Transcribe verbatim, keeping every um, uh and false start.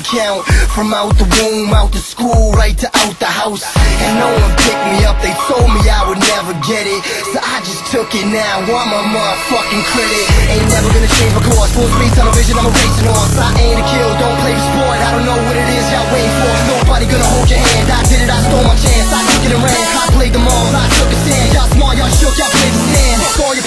account. From out the womb, out the school, right to out the house. And no one picked me up, they told me I would never get it. So I just took it now, I'm a motherfucking critic. Ain't never gonna change my course, full speed, tunnel vision, I'm a racing horse. I ain't a kill, don't play the sport, I don't know what it is y'all waiting for. Nobody gonna hold your hand, I did it, I stole my chance. I took it and ran, I played them all, I took a stand. Y'all small, y'all shook, y'all played the stand. Saw